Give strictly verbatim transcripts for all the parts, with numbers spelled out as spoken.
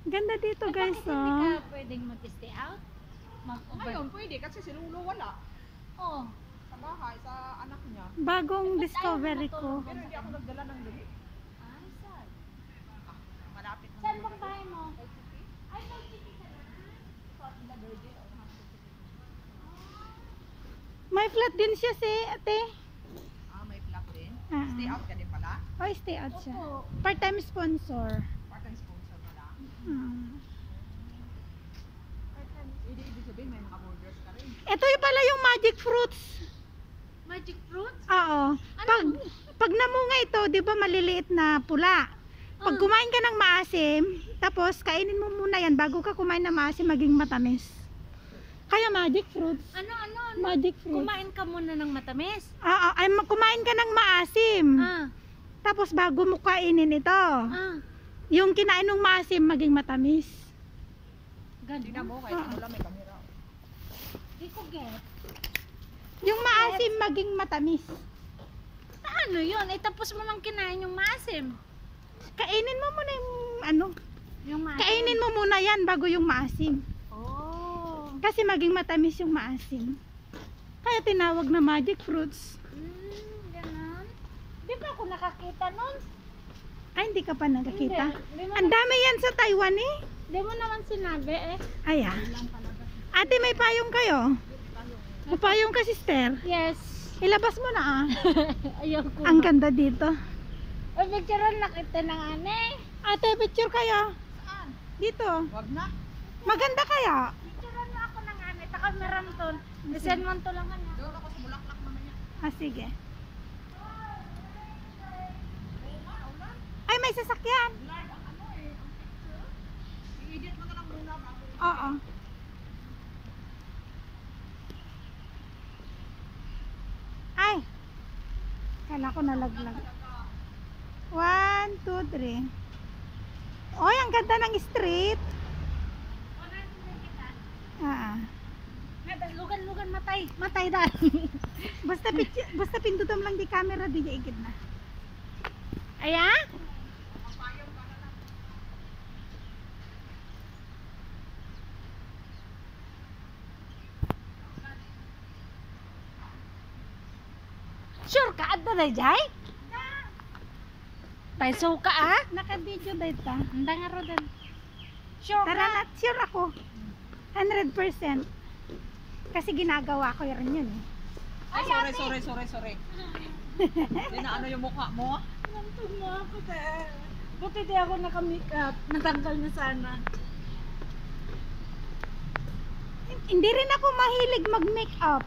Ganda dito, Ay, guys, bakit hindi oh. ka pwedeng mag-stay out? Mag-over? Ngayon, pwede kasi si Lulu wala. Oo. Sa bahay, sa anak niya. Bagong Ba't discovery ayaw mo ko. matulog? Pero hindi ako nagdala ng damit. Ay, saan? Ah, malapit na. Saan bang bahay mo? Kay City. Ay, nag-city ka na. Sa Villa Verde. o, nasa City. May flat din siya, si ate. Ah, may flat din. Ah. Stay out ka din pala. Oh, stay out siya. Opo. Part-time sponsor. Part-time sponsor pala. Ah. Hindi, ibig sabihin may mga borders ka rin. Ito yung pala yung magic fruits. Magic fruits? Oo. Pag, pag namunga ito, di ba maliliit na pula? Pag Ah. kumain ka ng maasim, tapos kainin mo muna yan bago ka kumain ng maasim, maging matamis. Kaya magic fruits. Ano, ano, ano? Magic fruits. Kumain ka muna ng matamis? Oo, ay ma- kumain ka ng maasim. Ah. Tapos bago mo kainin ito, Ah. yung kinain ng maasim maging matamis. Tingnan Ganun. mo, kahit ano lang may kamera. Di ko get. Yung maasim maging matamis. Paano yun? Eh, tapos mo lang kinain yung maasim. Kainin mo muna yung ano, Yung maasim. kainin mo muna yan bago yung maasim. Oh. Kasi maging matamis yung maasim. Kaya tinawag na magic fruits. Hmm, ganun. Di ba ako nakakita nun? Ay, hindi ka pa nakakita? Hindi. Di mo, Ang dami yan sa Taiwan eh. di mo naman sinabi eh. Ay ah. Ate, may payong kayo? May payong ka, sister? Yes. Ilabas mo na ah. Ayaw ko. Ang ganda dito. Ay, picturean na kita ng ane. Ate, picture kayo. Saan? Dito. Wag na. Maganda kaya? Picturean mo ako ng ane. Taka meron to. Isend mo to lang kanya. Doon ako sa Bulaklak mamaya. Ah, sige. Ay, may sasakyan. Lord, ang ano eh, ang picture. I-edit mo na lang muna bago. Oo. Ay. Kala ko nalaglag. One, two, three. Oy, ang ganda ng street. Ah. Lugan-lugan matay. Matay dahil. Basta picture, basta pindutan lang di camera di igid na. Ayan? Sure ka? Adda na jay? Paiso ka ah? Naka-video data. Handa nga ro din. Sure Tara ka? na, sure ako. one hundred percent. Kasi ginagawa ko rin yun eh. Ay, sorry, sorry, sorry, sorry. Hindi na ano yung mukha mo. Nantog mo ako te. Buti di ako naka-makeup. Natanggal na sana. Hindi rin ako mahilig mag-makeup.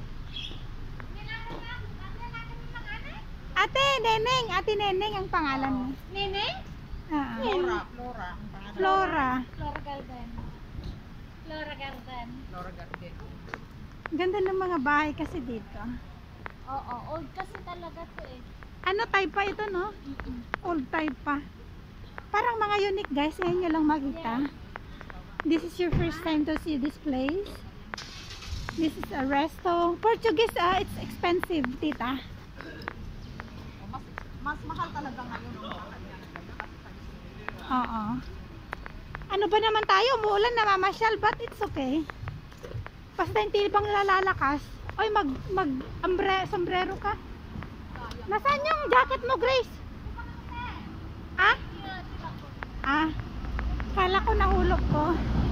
Ate Neneng, Ate Neneng ang pangalan mo. Nene? Ah, Flora, Flora. Ang pangalan. Flora. Flora Garden. Flora Garden. Flora Garden. Ganda ng mga bahay kasi dito. Oo, old kasi talaga to eh. Ano type pa ito, no? Old type pa. Parang mga unique guys, ngayon nyo lang makita. This is your first time to see this place. This is a resto. Portuguese, ah, it's expensive, tita. O, Mas, mas mahal talaga ngayon ang mga kanya. Oo. Ano ba naman tayo? Umuulan, namamasyal, but it's okay. Basta hindi pang lalalakas. Oy, mag, mag, ambre, sombrero ka. Nasaan yung jacket mo, Grace? Ah? Ah. Kala ko nahulog ko.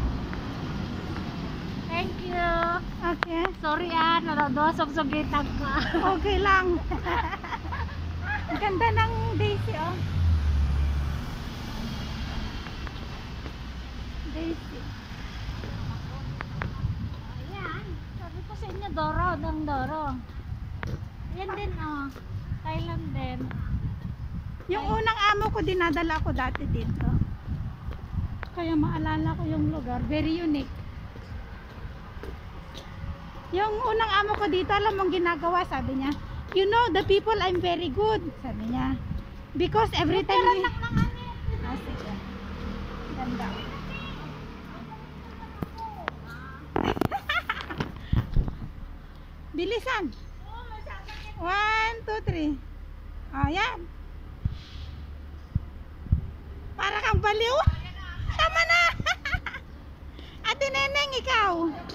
Thank you. Okay. Sorry ah, narodosog-sogitan ka. Okay lang. Ang ganda ng Daisy, oh. Daisy. Ayan, sabi ko sa inyo, Doro, ng Doro. Yan din oh. Thailand din. Yung unang amo ko, dinadala ko dati dito. Kaya maalala ko yung lugar. Very unique. Yung unang amo ko dito, alam mong ginagawa, sabi niya, you know, the people, I'm very good. Sabi niya. Because every time we... Ah, sige. Ganda. Bilisan. One, two, three. Ayan. Para kang baliw. Tama na. lang ikaw.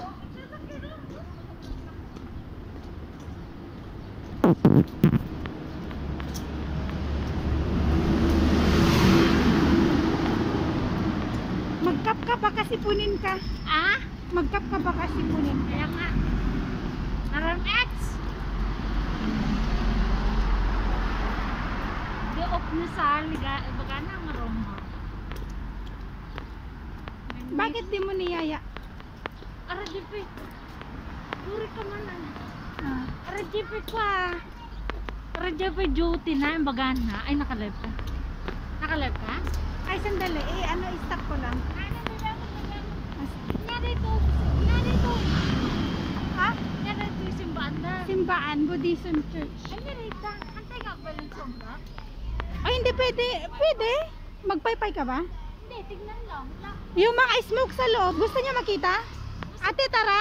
Magkap ka ba kasi punin ka? Ah? Magkap ka ba kasi punin ka? Kaya nga. Naran X. Di op na sa liga. Baga na marom mo. Bakit di mo niyaya? Ara di pa. Duri ka man ah. Ah. Ara di pa ko ah. Ara di pa duty na. Yung baga na. Ay nakalive ka. Nakalive ka? Ay, sandali. Eh, ano, stop ko lang. Nyari ito. Nyari ito. Ha? Nyari ito yung simbaan na. Simbaan, Buddhism Church. Ay, nyari ito. Antay ka ba yung sombra? Ay, hindi pwede. Pwede. Magpaypay ka ba? Hindi, tignan lang. Wala. Yung mga smoke sa loob, gusto niyo makita? Ate, tara.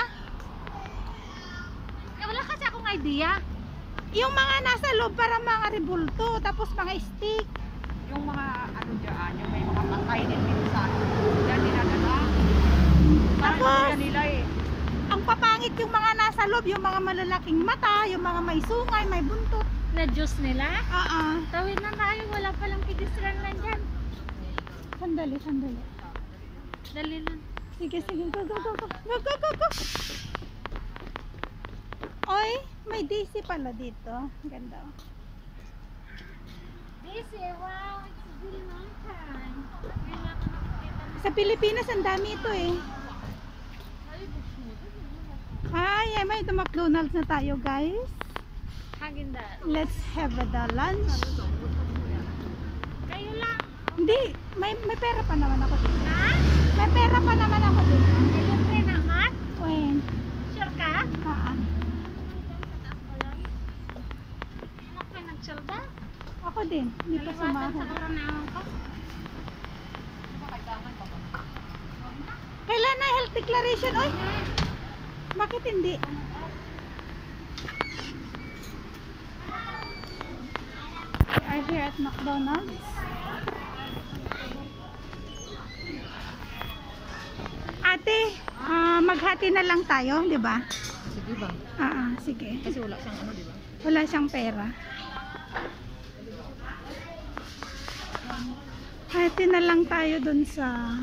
Eh, wala kasi akong idea. Yung mga nasa loob para mga rebulto, tapos mga stick. Yung mga ano dyan, yung may mga patay din minsan. Yan dinadala. Parang Tapos, ano yan nila eh. ang papangit yung mga nasa loob, yung mga malalaking mata, yung mga may sungay, may buntot. Na Diyos nila. Ah, ah. Tawid na tayo. Wala palang pedestrian lang dyan. Sandali, sandali. Dali lang. Sige, sige. Go, go, go, go. Go, go, go, go. Oy, may D C pala dito. Ganda. Oh. This is wow. It's been a long time. Wala ko nakikita na. Sa Pilipinas, ang dami ito eh. Ay, ay, may McDonald's na tayo, guys. Hagin that. Let's have a the lunch. Kayo lang. Hindi, may, may pera pa naman ako dito. Ha? May pera pa naman ako dito. Kayo pre naman? When? Sure ka? Ah, ah. Anak ka nagsalda? Ako din, hindi pa Naliwatan sumahod. sa karanawan ko. Kailan na health declaration? Oy, bakit hindi? We are here at McDonald's. Ate, ah, maghati na lang tayo, di ba? Sige ba? Ah, ah, sige. Kasi wala siyang ano, di ba? Wala siyang pera. Hati na lang tayo dun sa...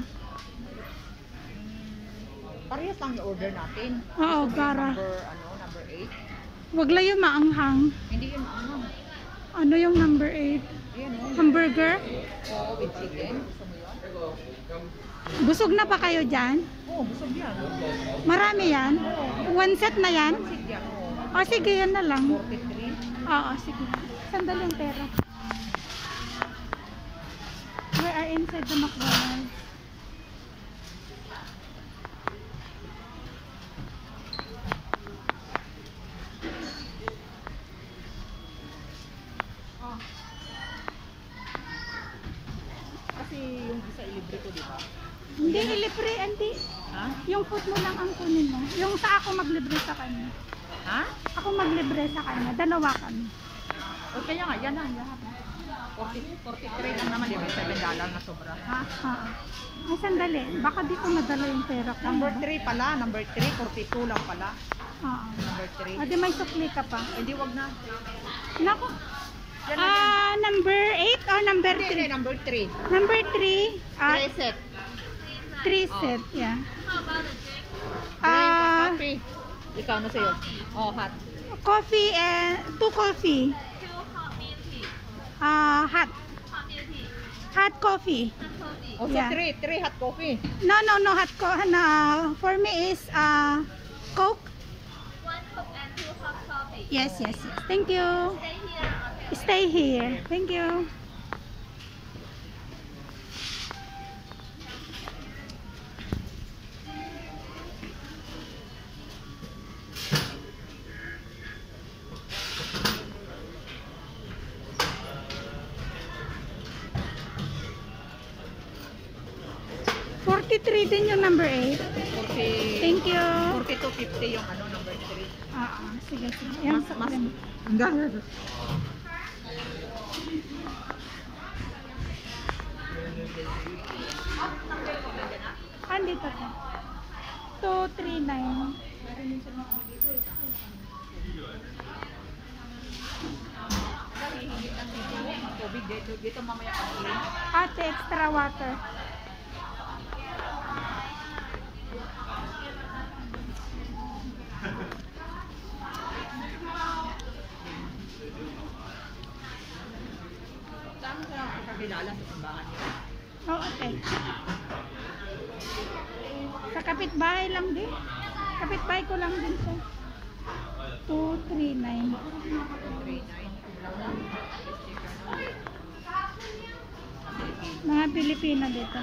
Parehas lang yung order natin. Oo, Gusto mo yung para. Number, ano, number eight. Wag lang yung maanghang. Hindi yun, ano. Ano yung number eight? Ayan o. Hamburger? Oo, with chicken. Gusto mo yun? Busog na pa kayo dyan? Oo, busog yan. Marami yan? One set na yan? Sige yan, oo. O sige, yan na lang. forty-three. Oo, sige. Sandali yung pera. We are inside the McDonald's. Kasi yung isa ilibre ko, di ba? Hindi, ilibre, hindi. Ha? Yung food mo lang ang kunin mo. Yung sa ako maglibre sa kanya. Ha? Ako maglibre sa kanya. Dalawa kami. O kaya nga, yan lang, lahat. forty, forty-three lang naman, di ba? seven dollars na sobra. Ha? Oo. Ay, sandali. Baka di ko madala yung pera ko. Number three pala, number three, forty-two lang pala. Oo. Number three. O, di may sukli ka pa. Hindi, wag na. Naku. Yan na, yan. Ah, number eight or number Hindi, hindi, three? number three. Number three. Ah, Three set. three set. Yeah. Drink, Ah, coffee. Ikaw na sa'yo. Oh, hot. coffee and two coffee. Ah, hot. Hot coffee. Oh, so Yeah. three, three hot coffee. No, no, no hot co na for me is uh Coke. One cup and two cup coffee. Yes, yes, yes. Thank you. Stay here. Okay. Stay here. Thank you. forty-three din yung number eight. forty, Thank you. forty-two fifty yung ano, number three. Ah, ah, sige, sige. Yung Mas, sa mas, cream. hanggang. Andito to. two three nine. Hihingi ng dito, ng tubig dito, dito mamaya pag-iin. Ate, extra water. Saan mo sila kakilala sa simbahan niyo? Oo, ate. Sa kapitbahay lang din. Kapitbahay ko lang din siya. two three nine. three nine. Mga Pilipino dito.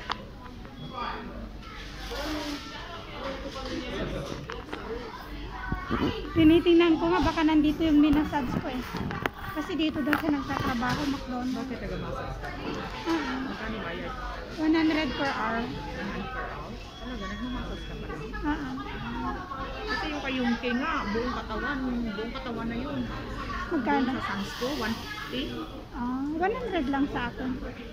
Tinitingnan ko nga baka nandito yung minasabs ko eh. Kasi dito daw siya nagtatrabaho, McDonald's. Bakit taga-massage ka? Oo. Magkano bayad? one hundred per hour. Per hour? Talaga, nagmamassage ka pala. Oo. Kasi yung kayungke nga, buong katawan, buong katawan na yun. Magkano? Sa Sam's ko, one fifty. Ah, one hundred lang sa akin.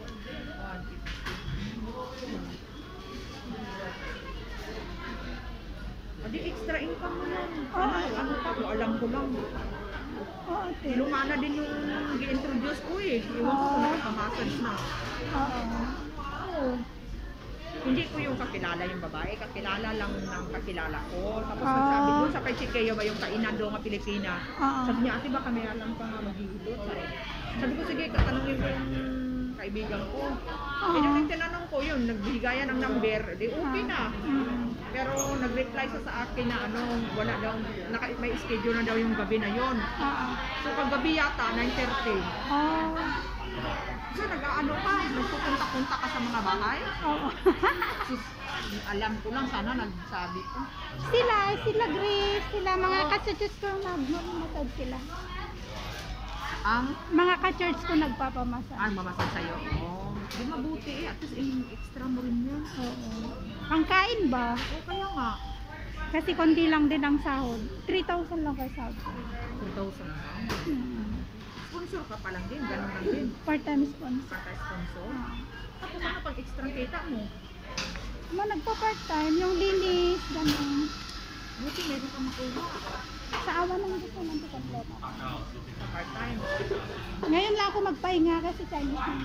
Adi, extra income mo yan. Oo. Ano, ano pa, alam ko lang. Oo, ate. Lumana din yung gi-introduce ko eh. Iwan ko kung Oo. nakapamassage na. Oo. Oo. Hindi ko yung kakilala yung babae, kakilala lang ng kakilala ko. Tapos Ah. nagsabi doon sa kay Chikeo ba yung kainan doon nga Pilipina. Oo. Sabi niya, ate baka may alam pa nga maghihilot. Sabi ko, sige, katanungin ko yung kaibigan ko. Oo. Eh, yung tinanong ko yun, nagbigayan ng number, di okay na. Mm. Pero nag-reply siya sa akin na ano, wala daw, naka, may schedule na daw yung gabi na yon. Oo. So paggabi yata, nine thirty. Oh. So nag-ano ka, nagpupunta-punta ka sa mga bahay. Oo. Sus, alam ko lang, sana nagsabi ko. Sila, sila Grace, sila mga ka-churches ko nagmamasad sila. Ang, Mga ka-church ko nagpapamasad. ay, mamasal sa'yo. Oh, di mabuti eh, at least eh, extra mo rin yan. Oo. Pangkain ba? O kaya nga, Kasi konti lang din ang sahod. three thousand lang kay sahod. two thousand na. Hmm. Sponsor ka pa lang din, ganun lang din. Part-time sponsor. Kaka-sponsor. Ah. Tapos ano pag extra kita mo? Ma, nagpa-part-time. Yung linis, gano'n. Buti meron ka makuha Sa awa ng gusto lang ito kompleto. sa part-time. Ngayon lang ako magpahinga kasi Chinese na.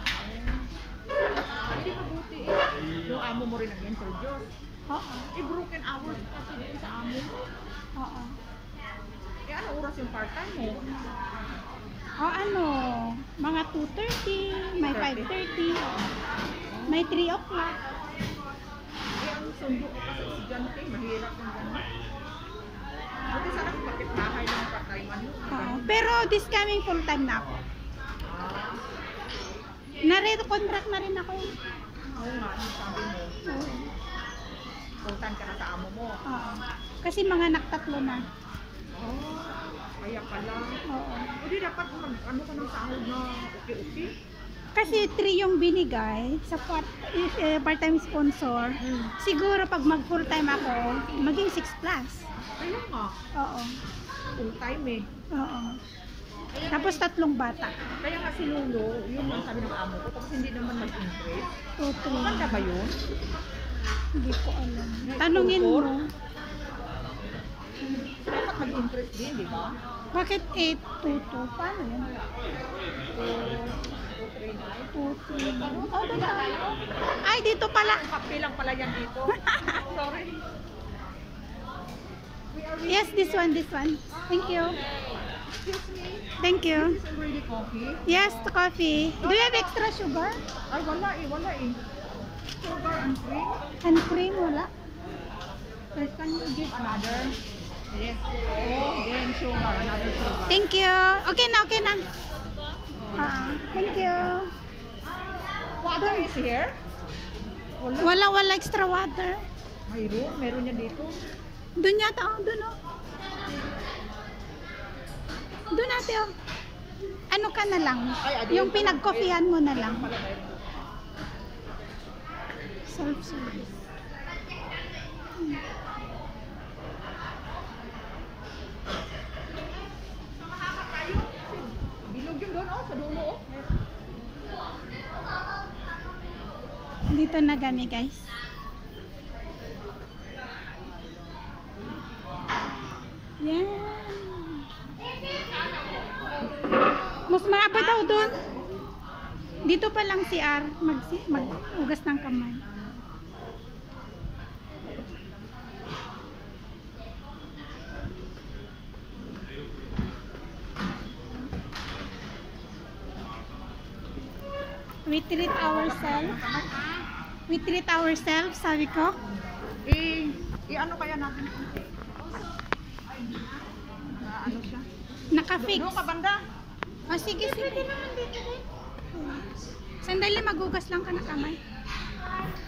Hindi mabuti eh. Yung amo mo rin nag-introduce. Oo. Eh, broken hours kasi din sa amo mo. Oo. Eh, ano oras yung part-time mo? O ano, mga two thirty, may five thirty, may three o'clock. Eh, ang sundo ko kasi estudyante, mahirap yung gano'n. Buti sana kung bakit bahay lang ang part-time mo. Oo. Pero this coming full time na ako. Ah, Nare-contract na rin ako. eh. oo nga, yung sabi mo. Oo. Full-time ka na sa amo mo. Oo. Kasi mga anak tatlo na. Oh, kaya pala. Oo. O di dapat mag, ano ka ng sahod na okay-okay? Kasi three yung binigay sa part, eh, part-time sponsor. Hmm. Siguro pag mag full-time ako, maging six plus. Kaya nga, Oo. full-time eh. Oo. Tapos tatlong bata. Kaya nga si Lolo, yun ang sabi ng amo ko, tapos hindi naman mag-interest. Two, three. Maganda ba yun? Hindi ko alam. Tanungin mo. Dapat mag-interest din, di ba? Bakit eight, two, two? Paano yun? two, three, nine. two, three. Oh, doon tayo. Ay, dito pala. Kape lang pala yan dito. Sorry. Yes, this one, this one. Thank you. Excuse me, Thank you. this is already coffee? Yes, the coffee. Do you have extra sugar? Ay, wala eh, wala eh. Sugar and cream? And cream, wala? First, can you give another? Yes. Oh, then sugar, another sugar. Thank you. Okay na, okay na. Ah, thank you. Water is here? Wala. Wala, wala extra water. Mayroon, meron yan dito. Doon yata, oh, doon oh. Doon ate oh. Ano ka na lang? Ay, adi, Yung yung pala. pinag-coffeehan mo na lang. Pala meron. Self-service. Bilog yung doon, oh, sa dulo, oh. Dito na kami guys. Yan. Mas maaba daw doon. Dito pa lang si R. Mag, mag-ugas ng kamay. We treat ourselves. We treat ourselves, sabi ko. I, i-ano kaya natin? Na ano siya? Naka-fix. Doon ka banda. O, sige, sige. Sandali, magugas lang ka na kamay.